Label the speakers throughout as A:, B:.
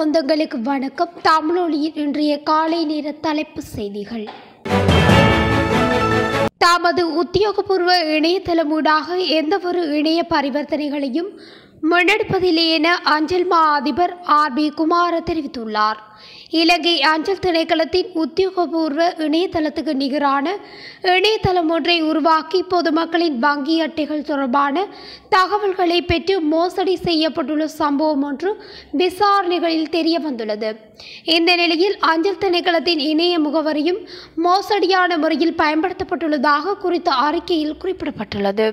A: சொந்தங்களுக்கு வணக்கம். தமிழொலியின் இன்றைய காலை நேர தலைப்பு செய்திகள். தமது உத்தியோகபூர்வ இணையதளமூடாக எந்தவொரு இணைய பரிவர்த்தனைகளையும் முன்னெடுப்பதில்லை என அஞ்சல் மா அதிபர் ஆர்.பி. குமார தெரிவித்துள்ளார். இலங்கை அஞ்சல் திணைக்களத்தின் உத்தியோகபூர்வ இணையதளத்துக்கு நிகரான இணையதளம் ஒன்றை உருவாக்கி பொதுமக்களின் வங்கி அட்டைகள் தொடர்பான தகவல்களை பெற்று மோசடி செய்யப்பட்டுள்ள சம்பவம் ஒன்று விசாரணைகளில் தெரிய வந்துள்ளது. இந்த நிலையில் அஞ்சல் திணைக்களத்தின் இணைய முகவரியும் மோசடியான முறையில் பயன்படுத்தப்பட்டுள்ளதாக குறித்த அறிக்கையில் குறிப்பிடப்பட்டுள்ளது.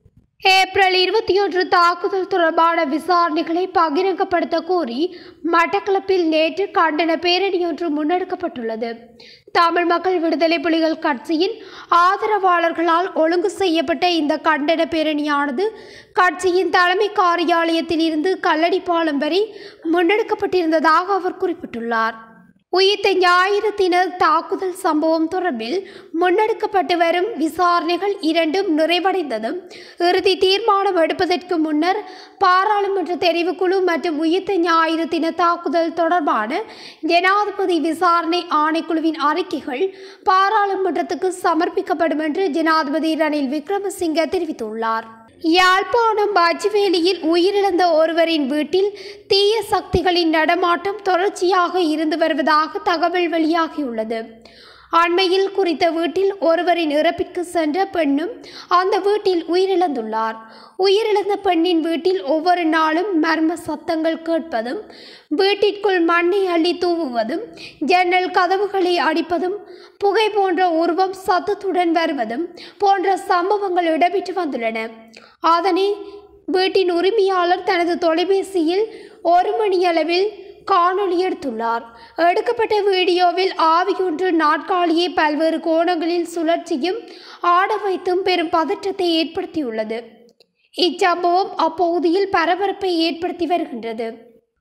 A: ஏப்ரல் 21 தாக்குதல் தொடர்பான விசாரணைகளை பகிரங்கப்படுத்த கோரி மட்டக்களப்பில் நேற்று கண்டன பேரணியொன்று முன்னெடுக்கப்பட்டுள்ளது. தமிழ் மக்கள் விடுதலை புலிகள் கட்சியின் ஆதரவாளர்களால் ஒழுங்கு செய்யப்பட்ட இந்த கண்டன பேரணியானது கட்சியின் தலைமை காரியாலயத்தில் இருந்து கல்லடிப்பாலம் வரை முன்னெடுக்கப்பட்டிருந்ததாக அவர் குறிப்பிட்டுள்ளார். உயிர்த்த ஞாயிறு தின தாக்குதல் சம்பவம் தொடர்பில் முன்னெடுக்கப்பட்டு வரும் விசாரணைகள் இரண்டும் நிறைவடைந்ததும் இறுதி தீர்மானம் எடுப்பதற்கு முன்னர் பாராளுமன்ற தெரிவுக்குழு மற்றும் உயிர்த்த ஞாயிறு தின தாக்குதல் தொடர்பான ஜனாதிபதி விசாரணை ஆணைக்குழுவின் அறிக்கைகள் பாராளுமன்றத்துக்கு சமர்ப்பிக்கப்படும் என்று ஜனாதிபதி ரணில் விக்ரமசிங்க தெரிவித்துள்ளார். யாழ்ப்பாணம் பச்சுவேலியில் உயிரிழந்த ஒருவரின் வீட்டில் தீய சக்திகளின் நடமாட்டம் தொடர்ச்சியாக இருந்து வருவதாக தகவல் வெளியாகியுள்ளது. அண்மையில் குறித்த வீட்டில் ஒருவரின் இறப்பிற்கு சென்ற பெண்ணும் அந்த வீட்டில் உயிரிழந்துள்ளார். உயிரிழந்த பெண்ணின் வீட்டில் ஒவ்வொரு நாளும் மர்ம சத்தங்கள் கேட்பதும், வீட்டிற்குள் மண்ணை அள்ளி தூவுவதும், ஜன்னல் கதவுகளை அடிப்பதும், புகை போன்ற உருவம் சத்தத்துடன் வருவதும் போன்ற சம்பவங்கள் இடம்பெற்று வந்துள்ளன. அதனை வீட்டின் உரிமையாளர் தனது தொலைபேசியில் 1 மணியளவில் காணொலி எடுத்துள்ளார். எடுக்கப்பட்ட வீடியோவில் ஆவியொன்று நாற்காலியை பல்வேறு கோணங்களில் சுழற்சியும் ஆட வைத்தும் பெரும் பதற்றத்தை ஏற்படுத்தியுள்ளது. இச்சம்பவம் அப்பகுதியில் பரபரப்பை ஏற்படுத்தி வருகின்றது.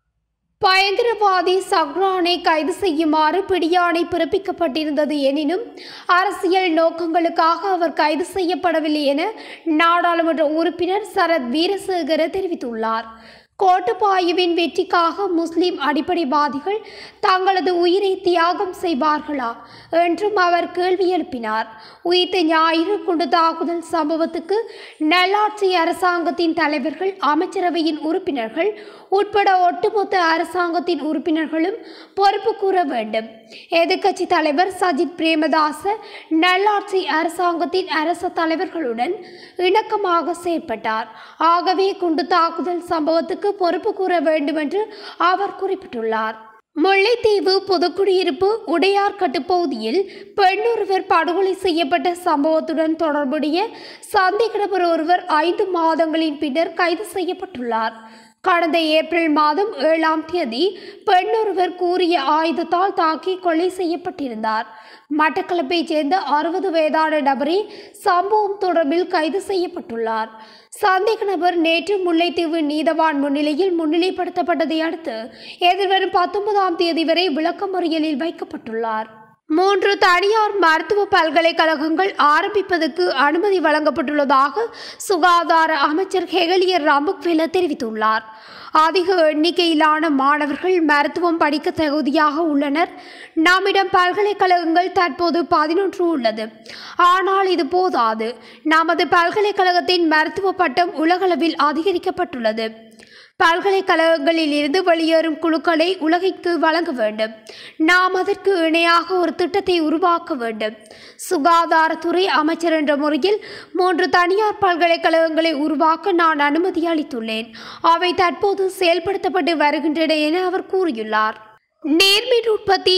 A: பயங்கரவாதி சஹ்ரானை கைது செய்யுமாறு பிடியாணை பிறப்பிக்கப்பட்டிருந்தது எனினும் அரசியல் நோக்கங்களுக்காக அவர் கைது செய்யப்படவில்லை என நாடாளுமன்ற உறுப்பினர் சரத் வீரசேகர தெரிவித்துள்ளார். கோட்டபாயவின் வெற்றிக்காக முஸ்லிம் அடிப்படைவாதிகள் தங்களது உயிரை தியாகம் செய்வார்களா என்றும் அவர் கேள்வி எழுப்பினார். உயிர்த்த ஞாயிறு குண்டு தாக்குதல் சம்பவத்துக்கு நல்லாட்சி அரசாங்கத்தின் தலைவர்கள், அமைச்சரவையின் உறுப்பினர்கள் உட்பட ஒட்டுமொத்த அரசாங்கத்தின் உறுப்பினர்களும் பொறுப்பு கூற வேண்டும். எதிர்க்கட்சி தலைவர் சஜித் பிரேமதாச நல்லாட்சி அரசாங்கத்தின் அரச தலைவர்களுடன் இணக்கமாக செயற்பட்டார். ஆகவே குண்டு தாக்குதல் சம்பவத்துக்கு பொறுப்பு கூற வேண்டும் என்று அவர் குறிப்பிட்டுள்ளார். முல்லைத்தீவு புதுக்குடியிருப்பு உடையார்கட்டு பகுதியில் பெண்ணொருவர் படுகொலை செய்யப்பட்ட சம்பவத்துடன் தொடர்புடைய சந்தேக நபர் ஒருவர் 5 மாதங்களின் பின்னர் கைது செய்யப்பட்டுள்ளார். கடந்த ஏப்ரல் மாதம் 7ஆம் தேதி பெண்ணொருவர் கூறிய ஆயுதத்தால் தாக்கி கொலை செய்யப்பட்டிருந்தார். மட்டக்களப்பைச் சேர்ந்த 60 வயதான நபரே சம்பவம் தொடர்பில் கைது செய்யப்பட்டுள்ளார். சந்தேக நபர் நேற்று முல்லைத்தீவு நீதவான் முன்னிலையில் முன்னிலைப்படுத்தப்பட்டதை அடுத்து எதிர்வரும் 19ஆம் தேதி வரை விளக்கமறியலில் வைக்கப்பட்டுள்ளார். 3 தனியார் மருத்துவ பல்கலைக்கழகங்கள் ஆரம்பிப்பதற்கு அனுமதி வழங்கப்பட்டுள்ளதாக சுகாதார அமைச்சர் ஹெகலியர் ரம்புக்வெல தெரிவித்துள்ளார். அதிக எண்ணிக்கையிலான மாணவர்கள் மருத்துவம் படிக்க தகுதியாக உள்ளனர். நம்மிடம் பல்கலைக்கழகங்கள் தற்போது 11 உள்ளது. ஆனால் இது போதாது. நமது பல்கலைக்கழகத்தின் மருத்துவ பட்டம் உலகளவில் அதிகரிக்கப்பட்டுள்ளது. பல்கலைக்கழகங்களில் இருந்து வெளியேறும் குழுக்களை உலகிற்கு வழங்க வேண்டும். நாம் அதற்கு இணையாக ஒரு திட்டத்தை உருவாக்க வேண்டும். சுகாதாரத்துறை அமைச்சர் என்ற முறையில் 3 தனியார் பல்கலைக்கழகங்களை உருவாக்க நான் அனுமதி அளித்துள்ளேன். அவை தற்போது செயல்படுத்தப்பட்டு வருகின்றன என அவர் கூறியுள்ளார். நீர்மின் உற்பத்தி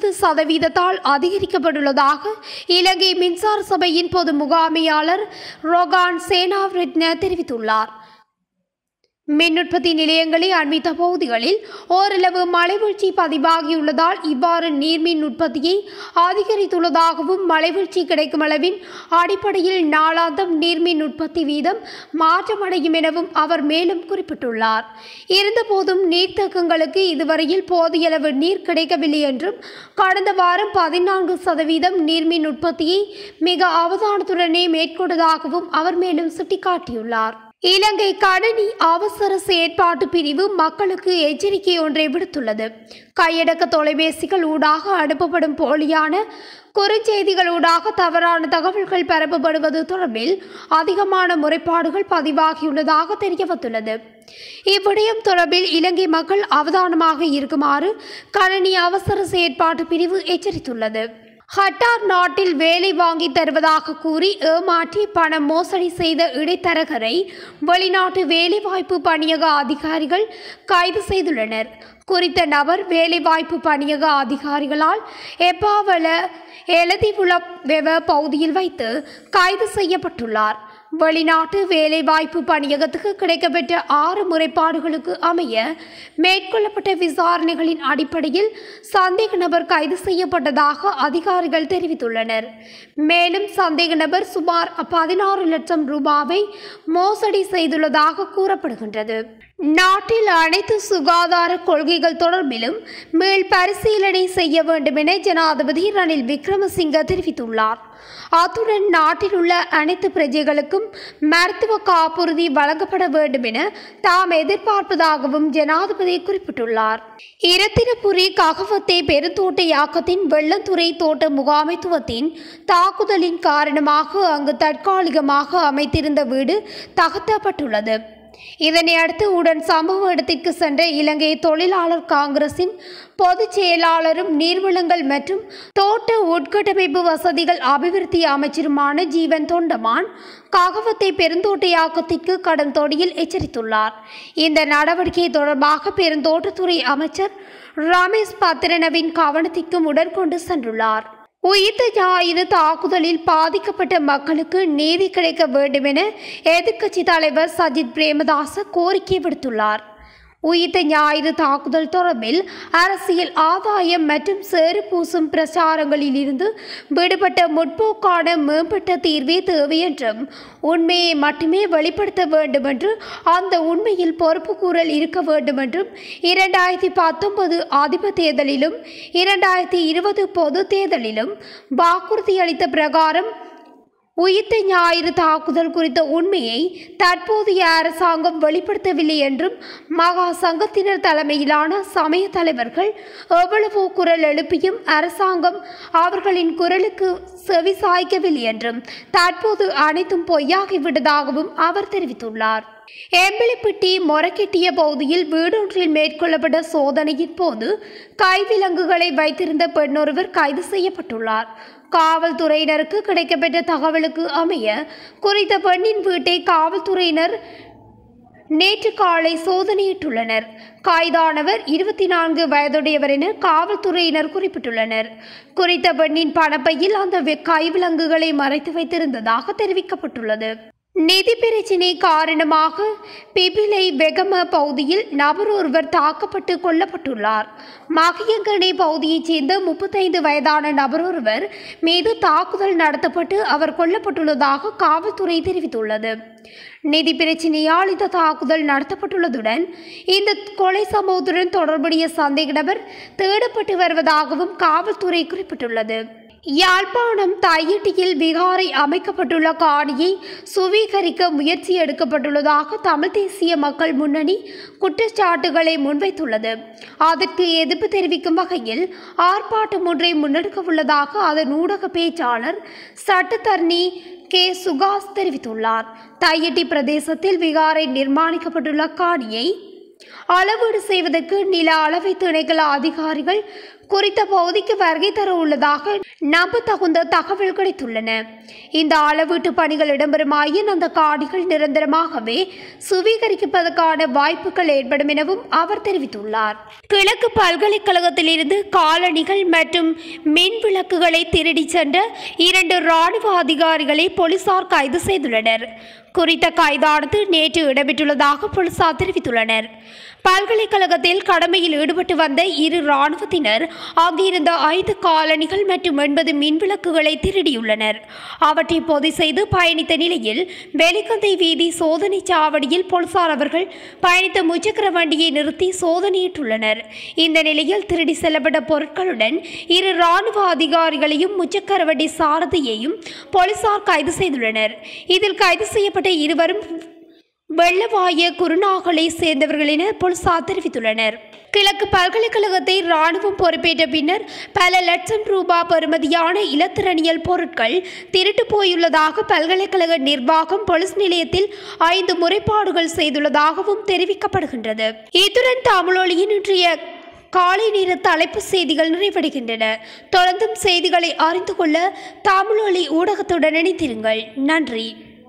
A: 20% அதிகரிக்கப்பட்டுள்ளதாக இலங்கை மின்சார சபையின் பொது முகாமையாளர் ரோகான் சேனாவிரத்ன தெரிவித்துள்ளார். மின் உற்பத்தி நிலையங்களை அண்மித்த பகுதிகளில் ஓரளவு மழைவீழ்ச்சி பதிவாகியுள்ளதால் இவ்வாறு நீர்மின் உற்பத்தியை அதிகரித்துள்ளதாகவும் மழைவீழ்ச்சி கிடைக்கும் அளவின் அடிப்படையில் நாளாந்தம் நீர்மின் உற்பத்தி வீதம் மாற்றமடையும் எனவும் அவர் மேலும் குறிப்பிட்டுள்ளார். இருந்தபோதும் நீர்த்தேக்கங்களுக்கு இதுவரையில் போதியளவு நீர் கிடைக்கவில்லை என்றும் கடந்த வாரம் 14% நீர்மின் உற்பத்தியை மிக அவதானத்துடனே மேற்கொண்டதாகவும் அவர் மேலும் சுட்டிக்காட்டியுள்ளார். இலங்கை கணினி அவசர செயற்பாட்டு பிரிவு மக்களுக்கு எச்சரிக்கை ஒன்றை விடுத்துள்ளது. கையடக்க தொலைபேசிகள் ஊடாக அனுப்பப்படும் போலியான குறுஞ்செய்திகளூடாக தவறான தகவல்கள் பரப்பப்படுவது தொடர்பில் அதிகமான முறைப்பாடுகள் பதிவாகியுள்ளதாக தெரியவந்துள்ளது. இவ்விடயம் தொடர்பில் இலங்கை மக்கள் அவதானமாக இருக்குமாறு கணினி அவசர செயற்பாட்டு பிரிவு எச்சரித்துள்ளது. கட்டார் நாட்டில் வேலை வாங்கி தருவதாக கூறி ஏமாற்றி பணம் மோசடி செய்த இடைத்தரகரை வெளிநாட்டு வேலைவாய்ப்பு பணியக அதிகாரிகள் கைது செய்துள்ளனர். குறித்த நபர் வேலைவாய்ப்பு பணியக அதிகாரிகளால் எப்பாவல எலதிவுல பகுதியில் வைத்து கைது செய்யப்பட்டுள்ளார். வெளிநாட்டு வேலைவாய்ப்பு பணியகத்துக்கு கிடைக்கப்பெற்ற 6 முறைப்பாடுகளுக்கு அமைய மேற்கொள்ளப்பட்ட விசாரணைகளின் அடிப்படையில் சந்தேக நபர் கைது செய்யப்பட்டதாக அதிகாரிகள் தெரிவித்துள்ளனர். மேலும் சந்தேக நபர் சுமார் 16 லட்சம் ரூபாவை மோசடி செய்துள்ளதாக கூறப்படுகின்றது. நாட்டில் அனைத்து சுகாதார கொள்கைகள் தொடர்பிலும் மேல் பரிசீலனை செய்ய வேண்டும் என ஜனாதிபதி ரணில் விக்ரமசிங்க தெரிவித்துள்ளார். அத்துடன் நாட்டில் உள்ள அனைத்து பிரஜைகளுக்கும் மருத்துவ காப்புறுதி வழங்கப்பட வேண்டும் என தாம் எதிர்பார்ப்பதாகவும் ஜனாதிபதி குறிப்பிட்டுள்ளார். இரத்தினபுரி ககவத்தை பெருந்தோட்டயாக்கத்தின் வெள்ளத்துறை தோட்ட முகாமைத்துவத்தின் தாக்குதலின் காரணமாக அங்கு தற்காலிகமாக அமைத்திருந்த வீடு தகர்த்தப்பட்டுள்ளது. இதனை அடுத்து உடன் சம்பவ இடத்திற்கு சென்ற இலங்கை தொழிலாளர் காங்கிரசின் பொதுச் செயலாளரும் நீர்வளங்கள் மற்றும் தோட்ட உட்கட்டமைப்பு வசதிகள் அபிவிருத்தி அமைச்சருமான ஜீவன் தொண்டமான் ககவத்தை பெருந்தோட்டயாக்கத்திற்கு கடும் தொடியில் எச்சரித்துள்ளார். இந்த நடவடிக்கை தொடர்பாக பெருந்தோட்டத்துறை அமைச்சர் ரமேஷ் பத்திரனவின் கவனத்திற்கும் உடற்கொண்டு சென்றுள்ளார். உயிர்த்த ஞாயிறு தாக்குதலில் பாதிக்கப்பட்ட மக்களுக்கு நீதி கிடைக்க வேண்டும் என எதிர்க்கட்சி தலைவர் சஜித் பிரேமதாச கோரிக்கை விடுத்துள்ளார். உயிர்த்த ஞாயிறு தாக்குதல் தொடர்பில் அரசியல் ஆதாயம் மற்றும் சேறு பூசும் பிரச்சாரங்களில் இருந்து விடுபட்ட முற்போக்கான மேம்பட்ட தீர்வே தேவை என்றும் உண்மையை மட்டுமே வெளிப்படுத்த வேண்டும் என்று அந்த உண்மையில் பொறுப்பு கூறல் இருக்க வேண்டும் என்றும் 2019 அதிபர் தேர்தலிலும் 2020 பொது தேர்தலிலும் வாக்குறுதி அளித்த பிரகாரம் உயிர்த்த ஞாயிறு தாக்குதல் குறித்த உண்மையை தற்போதைய அரசாங்கம் வெளிப்படுத்தவில்லை என்றும் மகா சங்கத்தினர் தலைமையிலான சமய தலைவர்கள் எவ்வளவோ குரல் எழுப்பியும் அரசாங்கம் அவர்களின் குரலுக்கு செவிசாய்க்கவில்லை என்றும் தற்போது அனைத்தும் பொய்யாகிவிட்டதாகவும் அவர் தெரிவித்துள்ளார். எம்பிலிப்பிட்டி மொரக்கெட்டிய பகுதியில் வீடொன்றில் மேற்கொள்ளப்பட்ட சோதனையின் போது கைவிலங்குகளை வைத்திருந்த பெண்ணொருவர் கைது செய்யப்பட்டுள்ளார். காவல்துறையினருக்கு கிடைக்கப்பெற்ற தகவலுக்கு அமைய குறித்த பெண்ணின் வீட்டை காவல்துறையினர் நேற்று காலை சோதனையிட்டுள்ளனர். கைதானவர் 24 வயதுடையவர் என காவல்துறையினர் குறிப்பிட்டுள்ளனர். குறித்த பெண்ணின் பணப்பையில் அந்த கைவிலங்குகளை மறைத்து வைத்திருந்ததாக தெரிவிக்கப்பட்டுள்ளது. நிதி பிரச்சினை காரணமாக பிபிலை வெகம பகுதியில் நபர் ஒருவர் தாக்கப்பட்டு கொல்லப்பட்டுள்ளார். மகியங்கனை பகுதியைச் சேர்ந்த 35 வயதான நபர் ஒருவர் மீது தாக்குதல் நடத்தப்பட்டு அவர் கொல்லப்பட்டுள்ளதாக காவல்துறை தெரிவித்துள்ளது. நிதி பிரச்சினையால் இந்த தாக்குதல் நடத்தப்பட்டுள்ளதுடன் இந்த கொலை சம்பவத்துடன் தொடர்புடைய சந்தேக நபர் தேடப்பட்டு வருவதாகவும் காவல்துறை குறிப்பிட்டுள்ளது. யாழ்ப்பாணம் தையிட்டியில் விகாரை அமைக்கப்பட்டுள்ள காணியை சுவீகரிக்க முயற்சி எடுக்கப்பட்டுள்ளதாக தமிழ் தேசிய மக்கள் முன்னணி குற்றச்சாட்டுகளை முன்வைத்துள்ளது. அதற்கு எதிர்ப்பு தெரிவிக்கும் வகையில் ஆர்ப்பாட்டம் ஒன்றை முன்னெடுக்க உள்ளதாக அதன் ஊடக பேச்சாளர் சட்டத்தரணி கே சுகாஸ் தெரிவித்துள்ளார். தையிட்டி பிரதேசத்தில் விகாரை நிர்மாணிக்கப்பட்டுள்ள காணியை அளவீடு செய்வதற்கு நில அளவை திணைக்கள அதிகாரிகள் குறித்த பகுதிக்கு வருகை தர உள்ளதாக நம்பத்தகுந்த தகவல் கிடைத்துள்ளன. இந்த அளவீட்டு பணிகள் இடம்பெறுமாயின் அந்த காணிகள் நிரந்தரமாகவே சுவீகரிப்பதற்கான வாய்ப்புகள் ஏற்படும் எனவும் அவர் தெரிவித்துள்ளார். கிழக்கு பல்கலைக்கழகத்திலிருந்து காலணிகள் மற்றும் மின் விளக்குகளை திருடி சென்ற 2 இராணுவ அதிகாரிகளை போலீசார் கைது செய்துள்ளனர். குறித்த கைதானது நேற்று இடம்பெற்றுள்ளதாக போலீசார் தெரிவித்துள்ளனர். பல்கலைக்கழகத்தில் கடமையில் ஈடுபட்டு வந்த 2 இராணுவத்தினர் அங்கிருந்த 5 காலணிகள் மற்றும் 80 மின்விளக்குகளை திருடியுள்ளனர். அவற்றை பொதி செய்து பயணித்த நிலையில் வேலிக்கந்தை வீதி சோதனை சாவடியில் போலீசார் அவர்கள் பயணித்த முச்சக்கர வண்டியை நிறுத்தி சோதனையிட்டுள்ளனர். இந்த நிலையில் திருடி செல்லப்பட்ட பொருட்களுடன் 2 இராணுவ அதிகாரிகளையும் முச்சக்கர வண்டி சாரதியையும் போலீசார் கைது செய்துள்ளனர். இதில் கைது செய்யப்பட்ட இருவரும் வெள்ளவாய குருநாகலை சேர்ந்தவர்கள் என போலீசார் தெரிவித்துள்ளனர். கிழக்கு பல்கலைக்கழகத்தை இராணுவம் பொறுப்பேற்ற பின்னர் பல லட்சம் ரூபாய் பெறுமதியான இலத்திரனியல் பொருட்கள் திருட்டு போயுள்ளதாக பல்கலைக்கழக நிர்வாகம் போலீஸ் நிலையத்தில் 5 முறைப்பாடுகள் செய்துள்ளதாகவும் தெரிவிக்கப்படுகின்றது. இத்துடன் தமிழொலியின் இன்றைய காலை நேர தலைப்பு செய்திகள் நிறைவடைகின்றன. தொடர்ந்தும் செய்திகளை அறிந்து கொள்ள தமிழொலி ஊடகத்துடன் இணைந்திருங்கள். நன்றி.